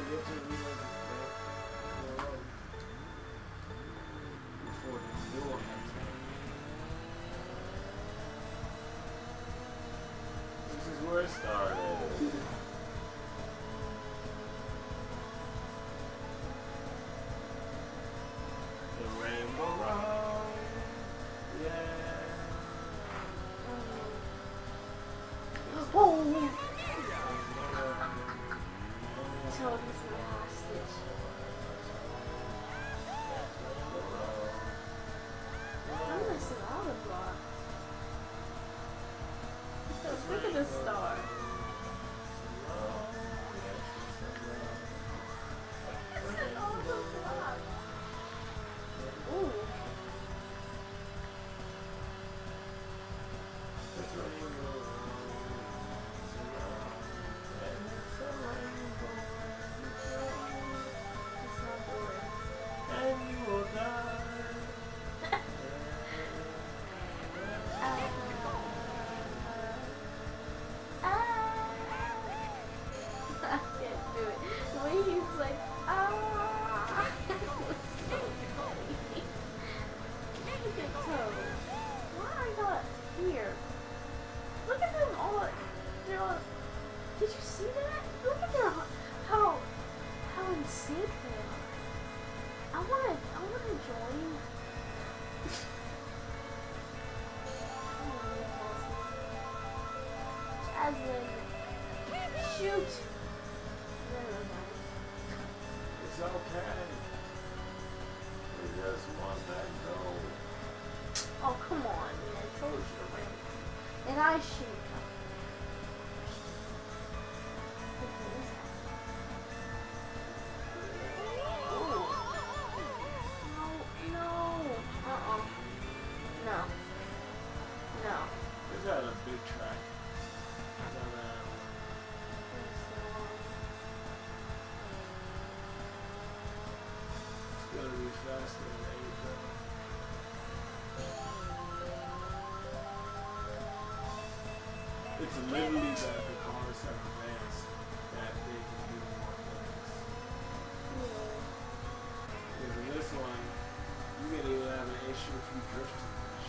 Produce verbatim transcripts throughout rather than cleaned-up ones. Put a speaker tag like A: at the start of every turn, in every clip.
A: get to reload the road before the new one comes out. This is where it started. The Rainbow Road. Yeah.
B: Oh! Toby's my hostage. I'm missing all the blocks. Look at the star. Missing all the blocks. Ooh.
A: It's rainbow. It's a rainbow.
B: It's not boring.
A: And you will die.
B: I can't do it. The way he's like, ah, it was so funny. Look at Toad. Why are you not here? Look at them all. They're all. Did you see that? Look at their how how in sync they are. I wanna I wanna join. Jazlynn, shoot. Never mind.
A: It's okay. We just want that gold.
B: Oh, come on, man. I told you to win. And I shoot. Ooh. No, no. Uh-uh. No. No.
A: Is that a big track? It's gonna be faster than anything. It's literally that the cars have advanced that they can do more things. Because in this one, you can even have an issue if you drift too much.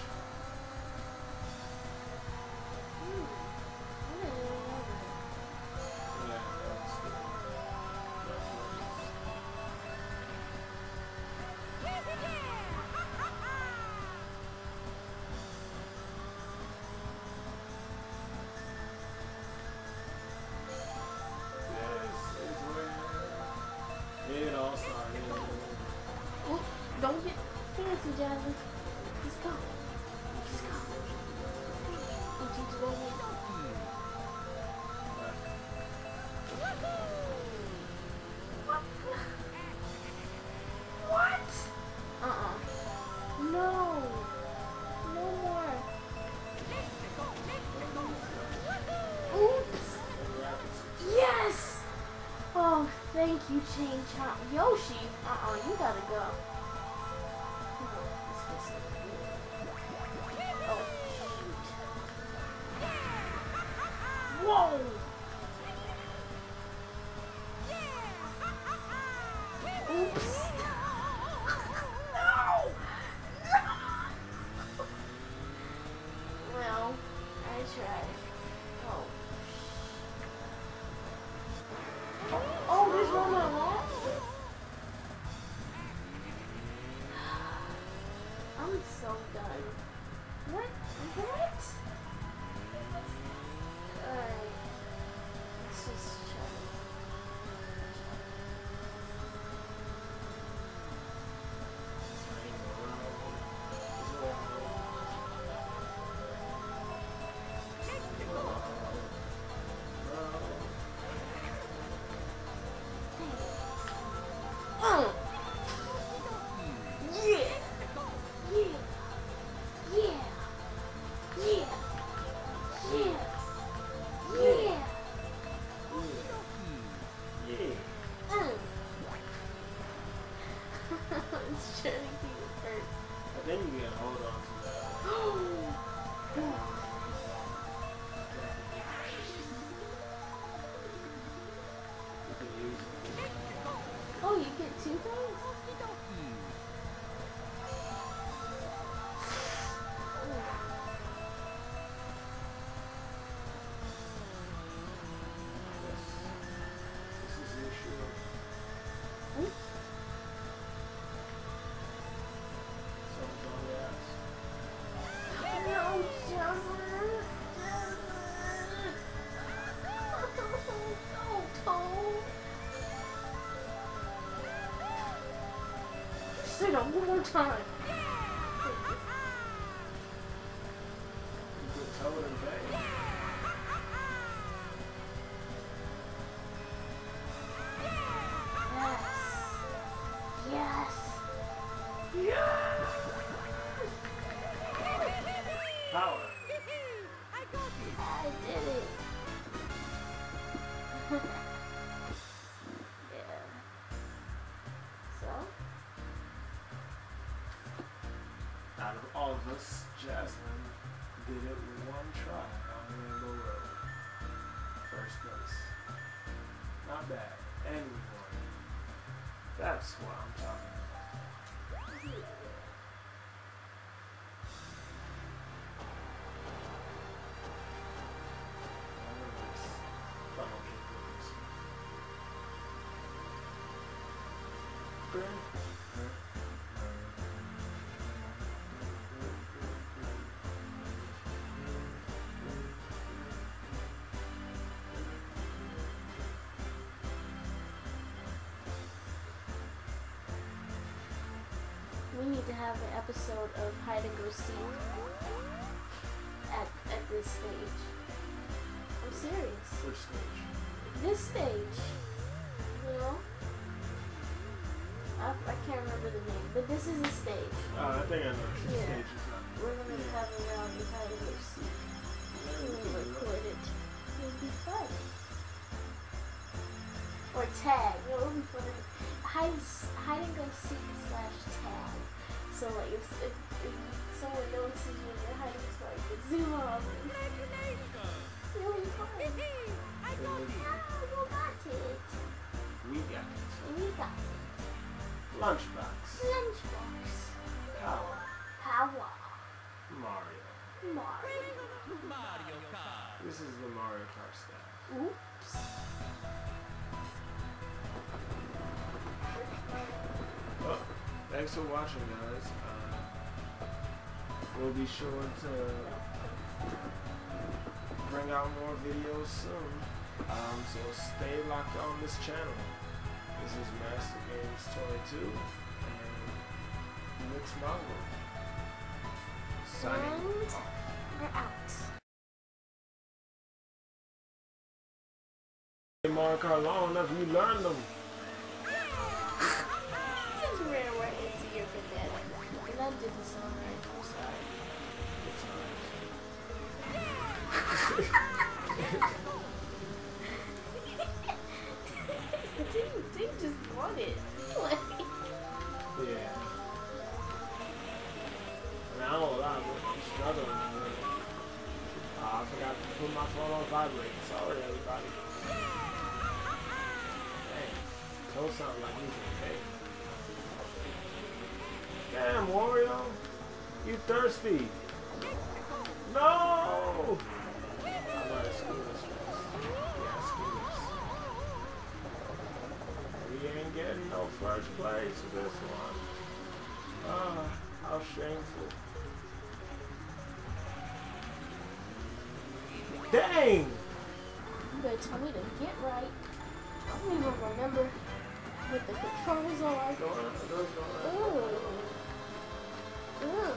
A: Yeah, that's the it all started.
B: Oh, don't get fancy, Jazlynn. Let's go. Let's go. Let's go. Let's go. What? What? Uh-uh. No. No more. Oops. Yes! Oh, thank you, Chain Chomp. Yoshi, uh-uh, you gotta go. Come on, let's go see. Oh, shoot. Whoa! Oops. No! No! Well, I tried. Oh. Oh, there's one more left? I'm so done. What? What? Alright. Let's just try. Mm. Yeah. Yeah. Yeah. Yeah. Yeah. Yeah.
A: Yeah.
B: Mm. It's trying to keep it first.
A: I think you can hold on to that. You can use it.
B: Oh, you get two things?
A: This is the issue of someone's on the ass.
B: No, Jazlynn. Jazlynn. Go, Toad. Say that one more time.
A: You could tell it in vain.
B: Yes. Yes.
A: Power.
B: I did it. Yeah. So?
A: Out of all of us, Jazlynn did it with one try on Rainbow Road. First place. Not bad. And we won. That's what I'm talking about.
B: We need to have an episode of hide and go seek at at this stage. I'm serious.
A: Which stage?
B: This stage. You know? I, I can't remember the name, but this is a stage.
A: Uh, I think I know which
B: Yeah.
A: stage is that.
B: We're gonna
A: Yeah.
B: have a round of hide and go seek.
A: Yeah, we
B: We'll
A: can do that.
B: record it. It'll be fun. Or tag. It will be fun. Hide, hide and go seek slash tag. So like if, if, if someone notices you and you're hiding, so I can zoom on it. It'll be fun. I got it. You got it.
A: We got it.
B: We got it.
A: Lunchbox.
B: Lunchbox.
A: Power.
B: Power.
A: Mario.
B: Mario.
A: This is the Mario Kart staff.
B: Oops.
A: Well, thanks for watching, guys. Uh, we'll be sure to bring out more videos soon. Um, so stay locked on this channel. This is Master Games twenty-two and TheMixedMongrel. Signing
B: And
A: off.
B: we're out.
A: Mario Kart long enough, you learn them.
B: Just ran right into your banana. And I did the song right. I'm sorry. Didn't, didn't just want it. Like,
A: Yeah. I mean, I don't lie, but I'm struggling. Uh, I forgot to put my phone on vibrate. Sorry, everybody. Dang. Toad sounds like he's okay. Damn, Wario. You thirsty. No! I might have screwed this one. Yeah, I screwed this. We ain't getting no first place with this one. Ah, how shameful. Dang!
B: you better tell me to get right. I don't even remember what the controls are.
A: Going up, it goes going up.
B: Ooh. Ooh.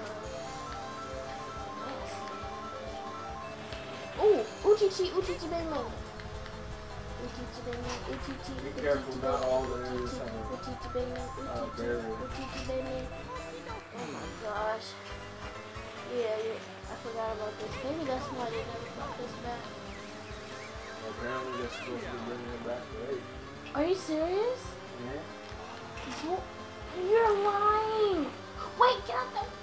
B: Ooh, Uchichi, Uchichi Benman. Uchichi Benman, Uchichi,
A: Be careful, not all there is
B: Uchichi,
A: have a
B: Uchichi Benman,
A: uh,
B: Uchichi,
A: barrier.
B: Uchichi Benman. Oh my gosh. Yeah, yeah, I forgot about this. Maybe that's why they never brought this back.
A: Apparently they're supposed to be bringing it back for eight.
B: Are you serious?
A: Yeah.
B: What? You're lying! Wait, get out there!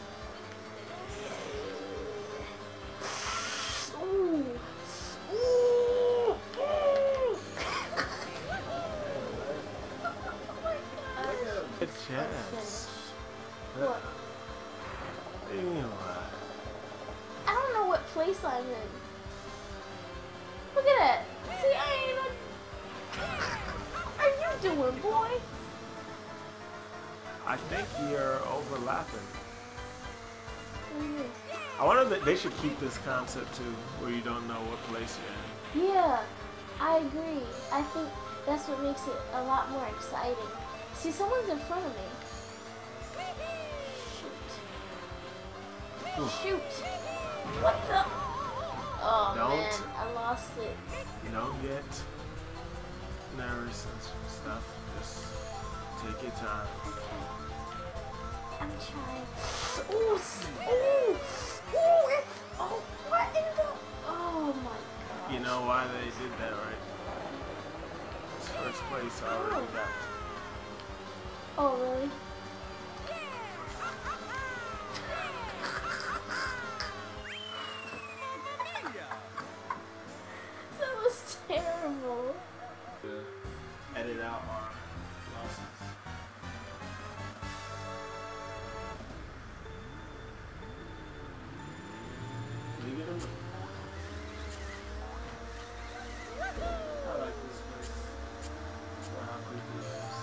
B: Ooh. Ooh. Ooh. Oh my God.
A: It's Jazz.
B: What?
A: Anyway.
B: I don't know what place I'm in. Look at that. See, I ain't a... What are you doing, boy?
A: I think you're overlapping.
B: Mm-hmm.
A: I wonder that they should keep this concept too, where you don't know what place you're in.
B: Yeah, I agree. I think that's what makes it a lot more exciting. See, someone's in front of me. Shoot. Shoot. What the? Oh,
A: Don't.
B: man, I lost it.
A: You don't get nervous and stuff. Just take your time.
B: I'm trying. Ooh, s- ooh, ooh, it's, oh, what in the, oh my god.
A: You know why they did that, right? It's first place already got.
B: Oh, really? That was terrible.
A: To edit out our losses. Leave it in. I like this place. For how creepy it is.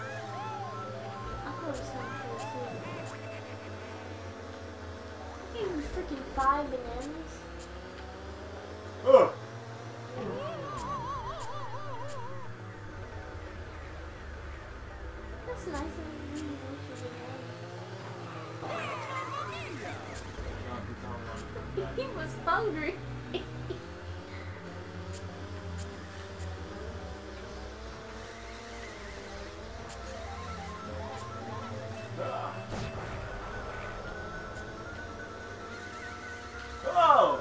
B: I thought it was kind of cool too. Even freaking five bananas.
A: Ugh!
B: That's nice of you. He was hungry.
A: Hello!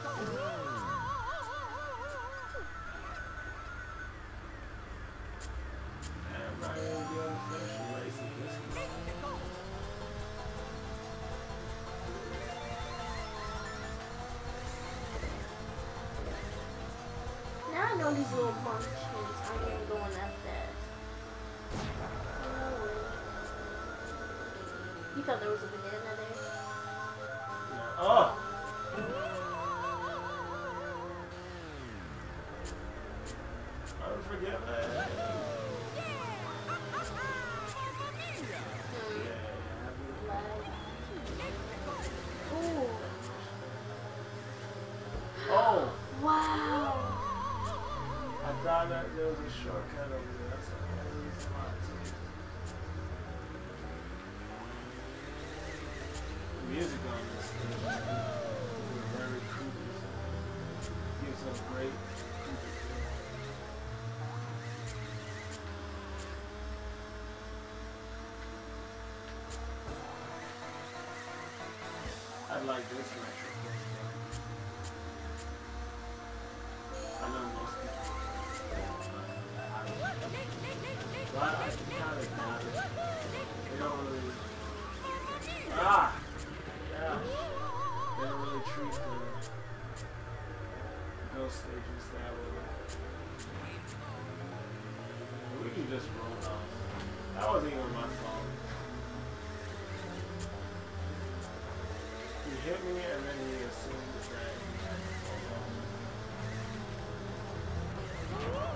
A: Everybody is going to finish the race of biscuits.
B: Now I know these little pumpkins aren't even going that fast. No way. You thought there was a banana there?
A: No. Oh! Unforgiven.
B: Ooh.
A: Oh!
B: Wow.
A: I thought that there was a shortcut over there. That's the only reason why I took it. The music on this thing is very creepy. Gives us great creepy feel. I like this retro place though. I know most people don't, but I like it. But I kind of doubt it. They don't really. Ah! Yeah. They don't really treat the ghost stages that way. We can just roll off. That wasn't even my fault. You hit me and then you assumed that you had to fall off.